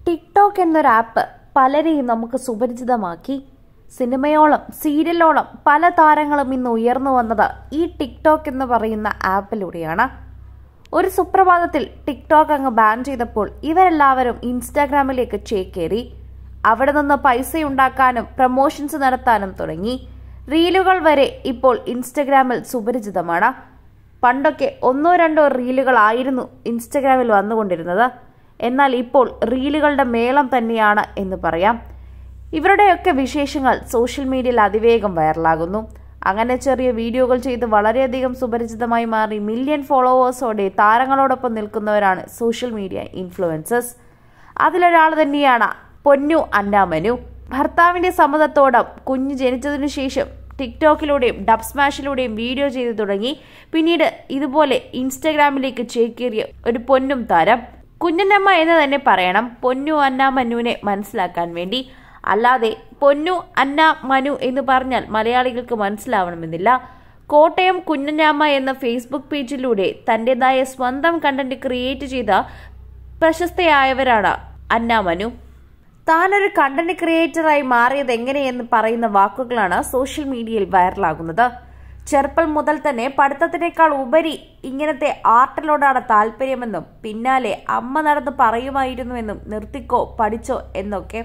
TikTok എന്നൊരു app പലരെയും നമുക്ക് സുപരിചിതമാക്കി. സിനിമയോളം സീരിയലോളം പല താരങ്ങളും ഇന്ന് ഉയർന്നു വന്നത് ഈ ടിക്ടോക്ക് എന്ന് പറയുന്ന ആപ്പിലൂടെയാണ്. ഒരു സുപ്രഭാതത്തിൽ ടിക്ടോക്ക് അങ്ങ് ബാൻ ചെയ്തപ്പോൾ ഇവരെല്ലാവരും ഇൻസ്റ്റാഗ്രാമിലേക്ക് ചേക്കേറി. അവിടെ നിന്ന് പൈസയുണ്ടാക്കാനും പ്രമോഷൻസ് നടത്താനും തുടങ്ങി. റീലുകൾ വരെ ഇപ്പോൾ ഇൻസ്റ്റഗ്രാമിൽ സുപരിചിതമാണ്. പണ്ടൊക്കെ 1-2 റീലുകളായിരുന്നു ഇൻസ്റ്റഗ്രാമിൽ വന്നുകൊണ്ടിരുന്നത്. എന്നാൽ ഇപ്പോൾ റീലുകളുടെ മേളം തന്നെയാണ് എന്ന് പറയാം. ഇവരുടെയൊക്കെ വിശേഷങ്ങൾ സോഷ്യൽ മീഡിയയിൽ അതിവേഗം വൈറലാകുന്നു. അങ്ങനെ ചെറിയ വീഡിയോകൾ ചെയ്ത് വളരെയധികം സുപരിചിതമായി മാറി മില്യൺ ഫോളോവേഴ്സോടെ താരങ്ങളോടൊപ്പം നിൽക്കുന്നവരാണ് സോഷ്യൽ മീഡിയ ഇൻഫ്ലുവൻസേഴ്സ്. അതിലൊരാൾ തന്നെയാണ് പൊന്നു മനു. ഭർത്താവിന്റെ സമ്മതത്തോടെ കുഞ്ഞ് ജനിച്ചതിനു ശേഷം ടിക്ടോക്കിലൂടെയും ഡബ് സ്മാഷിലൂടെയും വീഡിയോ ചെയ്തു തുടങ്ങി. പിന്നീട് ഇതുപോലെ ഇൻസ്റ്റഗ്രാമിലേക്ക് ചേക്കേറിയ ഒരു പൊന്നും താരം. കുഞ്ഞനമ്മ എന്ന് തന്നെ പറയണം പൊന്നു മനുവിനെ മനസ്സിലാക്കാൻ വേണ്ടി. അല്ലാതെ പൊന്നു മനു എന്ന് പറഞ്ഞാൽ മലയാളികൾക്ക് മനസ്സിലാവണമെന്നില്ല. കോട്ടയം കുഞ്ഞനമ്മ എന്ന ഫേസ്ബുക്ക് പേജിലൂടെ തന്റേതായ സ്വന്തം കണ്ടന്റ് ക്രിയേറ്റ് ചെയ്ത പ്രശസ്തയായവരാണ് മനു. താനൊരു കണ്ടന്റ് ക്രിയേറ്ററായി മാറിയത് എങ്ങനെയെന്ന് പറയുന്ന വാക്കുകളാണ് സോഷ്യൽ മീഡിയയിൽ വൈറലാകുന്നത്. ചെറുപ്പം മുതൽ തന്നെ പഠിത്തത്തിനേക്കാൾ ഉപരി ഇങ്ങനത്തെ ആർട്ടിലോടാണ് താല്പര്യമെന്നും പിന്നാലെ അമ്മ നടന്ന് പറയുമായിരുന്നുവെന്നും നിർത്തിക്കോ പഠിച്ചോ എന്നൊക്കെ.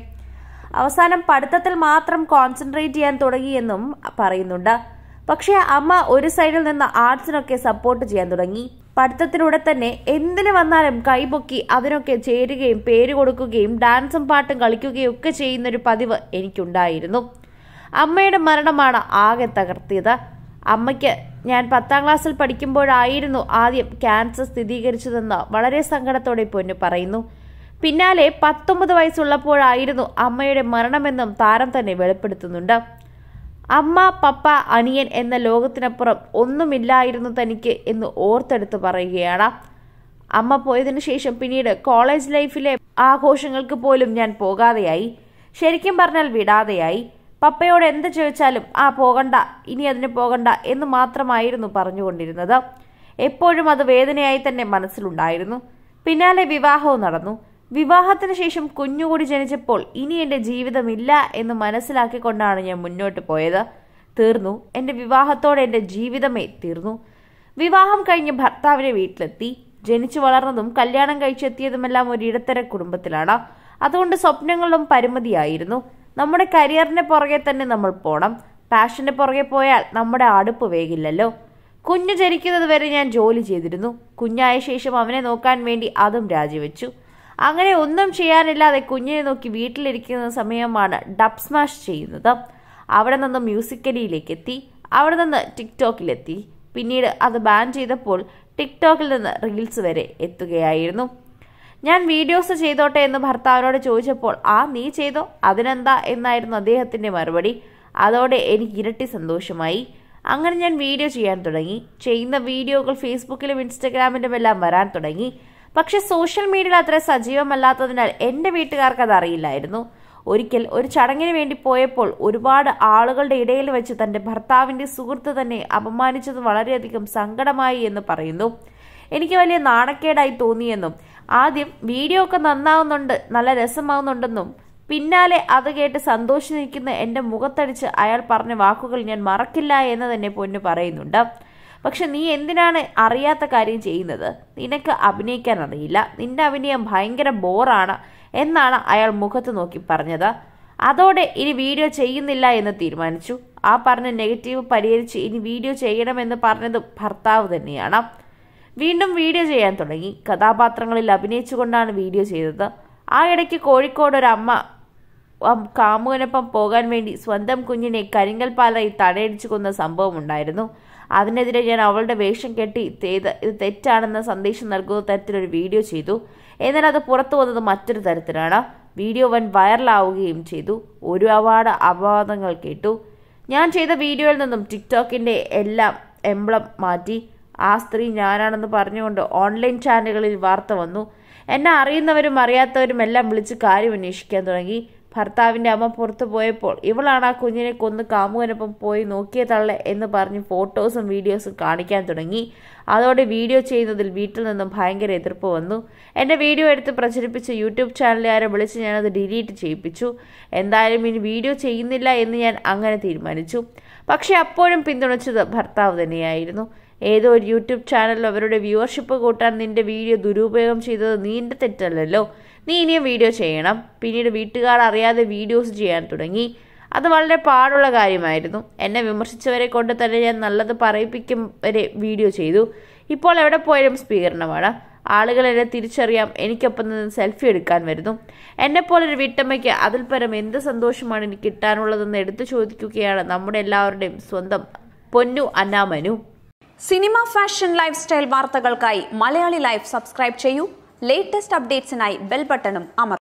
അവസാനം പഠിത്തത്തിൽ മാത്രം കോൺസെൻട്രേറ്റ് ചെയ്യാൻ തുടങ്ങിയെന്നും പറയുന്നുണ്ട്. പക്ഷേ അമ്മ ഒരു സൈഡിൽ നിന്ന് ആർട്സിനൊക്കെ സപ്പോർട്ട് ചെയ്യാൻ തുടങ്ങി. പഠിത്തത്തിലൂടെ തന്നെ എന്തിനു വന്നാലും കൈപൊക്കി അതിനൊക്കെ ചേരുകയും പേര് കൊടുക്കുകയും ഡാൻസും പാട്ടും കളിക്കുകയും ഒക്കെ ചെയ്യുന്നൊരു പതിവ് എനിക്കുണ്ടായിരുന്നു. അമ്മയുടെ മരണമാണ് ആകെ തകർത്തിയത്. അമ്മയ്ക്ക് ഞാൻ 10ാം ക്ലാസ്സിൽ പഠിക്കുമ്പോഴായിരുന്നു ആദ്യം ക്യാൻസർ സ്ഥിരീകരിച്ചതെന്ന് വളരെ സങ്കടത്തോടെ പൊന്നു പറയുന്നു. പിന്നാലെ 19 വയസ്സുള്ളപ്പോഴായിരുന്നു അമ്മയുടെ മരണമെന്നും താരം തന്നെ വെളിപ്പെടുത്തുന്നുണ്ട്. അമ്മ, പപ്പ, അനിയൻ എന്ന ലോകത്തിനപ്പുറം ഒന്നുമില്ലായിരുന്നു തനിക്ക് എന്ന് ഓർത്തെടുത്ത് പറയുകയാണ്. അമ്മ പോയതിനു ശേഷം പിന്നീട് കോളേജ് ലൈഫിലെ ആഘോഷങ്ങൾക്ക് പോലും ഞാൻ പോകാതെയായി. ശരിക്കും പറഞ്ഞാൽ വിടാതെയായി. പപ്പയോട് എന്ത് ചോദിച്ചാലും പോകണ്ട, ഇനി അതിന് പോകണ്ട എന്ന് മാത്രമായിരുന്നു പറഞ്ഞുകൊണ്ടിരുന്നത്. എപ്പോഴും അത് വേദനയായി തന്നെ മനസ്സിലുണ്ടായിരുന്നു. പിന്നാലെ വിവാഹവും നടന്നു. വിവാഹത്തിന് ശേഷം കുഞ്ഞുകൂടി ജനിച്ചപ്പോൾ ഇനി എന്റെ ജീവിതമില്ല എന്ന് മനസ്സിലാക്കിക്കൊണ്ടാണ് ഞാൻ മുന്നോട്ട് പോയത്. തീർന്നു, എന്റെ വിവാഹത്തോടെ എന്റെ ജീവിതമേ തീർന്നു. വിവാഹം കഴിഞ്ഞ് ഭർത്താവിന്റെ വീട്ടിലെത്തി. ജനിച്ചു വളർന്നതും കല്യാണം കഴിച്ചെത്തിയതുമെല്ലാം ഒരു ഇടത്തര കുടുംബത്തിലാണ്. അതുകൊണ്ട് സ്വപ്നങ്ങളും പരിമിതിയായിരുന്നു. നമ്മുടെ കരിയറിന്റെ പുറകെ തന്നെ നമ്മൾ പോണം. പാഷന്റെ പുറകെ പോയാൽ നമ്മുടെ അടുപ്പ് വേഗില്ലല്ലോ. കുഞ്ഞു ജനിക്കുന്നത് വരെ ഞാൻ ജോലി ചെയ്തിരുന്നു. കുഞ്ഞായ ശേഷം അവനെ നോക്കാൻ വേണ്ടി അതും രാജിവെച്ചു. അങ്ങനെ ഒന്നും ചെയ്യാനില്ലാതെ കുഞ്ഞിനെ നോക്കി വീട്ടിലിരിക്കുന്ന സമയമാണ് ഡബ് സ്മാഷ് ചെയ്യുന്നത്. അവിടെ നിന്ന് മ്യൂസിക്കലിയിലേക്ക് എത്തി. അവിടെ നിന്ന് ടിക്ടോക്കിലെത്തി. പിന്നീട് അത് ബാൻ ചെയ്തപ്പോൾ ടിക്ടോക്കിൽ നിന്ന് റീൽസ് വരെ എത്തുകയായിരുന്നു. ഞാൻ വീഡിയോസ് ചെയ്തോട്ടെ എന്ന് ഭർത്താവിനോട് ചോദിച്ചപ്പോൾ നീ ചെയ്തോ, അതിനെന്താ എന്നായിരുന്നു അദ്ദേഹത്തിന്റെ മറുപടി. അതോടെ എനിക്ക് ഇരട്ടി സന്തോഷമായി. അങ്ങനെ ഞാൻ വീഡിയോ ചെയ്യാൻ തുടങ്ങി. ചെയ്യുന്ന വീഡിയോകൾ ഫേസ്ബുക്കിലും ഇൻസ്റ്റഗ്രാമിലും എല്ലാം വരാൻ തുടങ്ങി. പക്ഷെ സോഷ്യൽ മീഡിയയിൽ അത്ര സജീവമല്ലാത്തതിനാൽ എന്റെ വീട്ടുകാർക്ക് അത് അറിയില്ലായിരുന്നു. ഒരിക്കൽ ഒരു ചടങ്ങിന് വേണ്ടി പോയപ്പോൾ ഒരുപാട് ആളുകളുടെ ഇടയിൽ വെച്ച് തന്റെ ഭർത്താവിന്റെ സുഹൃത്ത് തന്നെ അപമാനിച്ചത് വളരെയധികം സങ്കടമായി എന്ന് പറയുന്നു. എനിക്ക് വലിയ നാണക്കേടായി തോന്നിയെന്നും ആദ്യം വീഡിയോ ഒക്കെ നന്നാവുന്നുണ്ട്, നല്ല രസമാവുന്നുണ്ടെന്നും പിന്നാലെ അത് കേട്ട് സന്തോഷിച്ചിരിക്കുന്ന എന്റെ മുഖത്തടിച്ച് അയാൾ പറഞ്ഞ വാക്കുകൾ ഞാൻ മറക്കില്ല എന്ന് തന്നെ പൊന്നു പറയുന്നുണ്ട്. പക്ഷെ നീ എന്തിനാണ് അറിയാത്ത കാര്യം ചെയ്യുന്നത്? നിനക്ക് അഭിനയിക്കാൻ അറിയില്ല, നിന്റെ അഭിനയം ഭയങ്കര ബോറാണ് എന്നാണ് അയാൾ മുഖത്ത് നോക്കി പറഞ്ഞത്. അതോടെ ഇനി വീഡിയോ ചെയ്യുന്നില്ല എന്ന് തീരുമാനിച്ചു. പറഞ്ഞ നെഗറ്റീവ് പരിഹരിച്ച് ഇനി വീഡിയോ ചെയ്യണമെന്ന് പറഞ്ഞത് ഭർത്താവ് തന്നെയാണ്. വീണ്ടും വീഡിയോ ചെയ്യാൻ തുടങ്ങി. കഥാപാത്രങ്ങളിൽ അഭിനയിച്ചുകൊണ്ടാണ് വീഡിയോ ചെയ്തത്. ഇടയ്ക്ക് കോഴിക്കോട് ഒരു അമ്മ കാമുകനൊപ്പം പോകാൻ വേണ്ടി സ്വന്തം കുഞ്ഞിനെ കരിങ്കൽ പാലായി തടയടിച്ചു കൊന്ന സംഭവം ഉണ്ടായിരുന്നു. അതിനെതിരെ ഞാൻ അവളുടെ വേഷം കെട്ടി ഇത് തെറ്റാണെന്ന സന്ദേശം നൽകുന്ന തരത്തിലൊരു വീഡിയോ ചെയ്തു. എന്നാൽ അത് പുറത്തു വന്നത് മറ്റൊരു തരത്തിലാണ്. വീഡിയോ വൈറലാവുകയും ചെയ്തു. ഒരു അപവാദങ്ങൾ കേട്ടു. ഞാൻ ചെയ്ത വീഡിയോയിൽ നിന്നും ടിക്ടോക്കിന്റെ എല്ലാം എംബ്ലം മാറ്റി. സ്ത്രീ ഞാനാണെന്ന് പറഞ്ഞുകൊണ്ട് ഓൺലൈൻ ചാനലുകളിൽ വാർത്ത വന്നു. എന്നെ അറിയുന്നവരും അറിയാത്തവരും എല്ലാം വിളിച്ച് കാര്യം അന്വേഷിക്കാൻ തുടങ്ങി. ഭർത്താവിന്റെ അമ്മ പുറത്തു പോയപ്പോൾ ഇവളാണ് ആ കുഞ്ഞിനെ കൊന്ന് കാമുകനൊപ്പം പോയി നോക്കിയ തള്ളെ എന്ന് പറഞ്ഞ് ഫോട്ടോസും വീഡിയോസും കാണിക്കാൻ തുടങ്ങി. അതോടെ വീഡിയോ ചെയ്യുന്നതിൽ വീട്ടിൽ നിന്നും ഭയങ്കര എതിർപ്പ് വന്നു. എന്റെ വീഡിയോ എടുത്ത് പ്രചരിപ്പിച്ച യൂട്യൂബ് ചാനലുകാരെ വിളിച്ച് ഞാനത് ഡിലീറ്റ് ചെയ്യിപ്പിച്ചു. എന്തായാലും ഇനി വീഡിയോ ചെയ്യുന്നില്ല എന്ന് ഞാൻ അങ്ങനെ തീരുമാനിച്ചു. പക്ഷെ അപ്പോഴും പിന്തുണച്ചത് ഭർത്താവ് തന്നെയായിരുന്നു. ഏതോ ഒരു യൂട്യൂബ് ചാനലിൽ അവരുടെ വ്യൂവർഷിപ്പ് കൂട്ടാൻ നിന്റെ വീഡിയോ ദുരുപയോഗം ചെയ്തത് നിന്റെ തെറ്റല്ലല്ലോ. നീ ഇനിയും വീഡിയോ ചെയ്യണം. പിന്നീട് വീട്ടുകാർ അറിയാതെ വീഡിയോസ് ചെയ്യാൻ തുടങ്ങി. അത് വളരെ പാടുള്ള കാര്യമായിരുന്നു. എന്നെ വിമർശിച്ചവരെ കൊണ്ട് തന്നെ ഞാൻ നല്ലത് പറയിപ്പിക്കും വരെ വീഡിയോ ചെയ്തു. ഇപ്പോൾ എവിടെ പോയാലും സ്വീകരണമാണ്. ആളുകൾ എന്നെ തിരിച്ചറിയാം. എനിക്കൊപ്പം നിന്ന് സെൽഫി എടുക്കാൻ വരുന്നു. എന്നെപ്പോലൊരു വീട്ടമ്മയ്ക്ക് അതിൽ പരം എന്ത് സന്തോഷമാണ് എനിക്ക് കിട്ടാനുള്ളതെന്ന് എടുത്തു ചോദിക്കുകയാണ് നമ്മുടെ എല്ലാവരുടെയും സ്വന്തം Ponnu Annamanu. Cinema, fashion, lifestyle വാർത്തകൾക്കായി മലയാളി ലൈഫ് സബ്സ്ക്രൈബ് ചെയ്യൂ. ലേറ്റസ്റ്റ് അപ്ഡേറ്റ്സിനായി ബെൽ ബട്ടണും അമർത്തുക.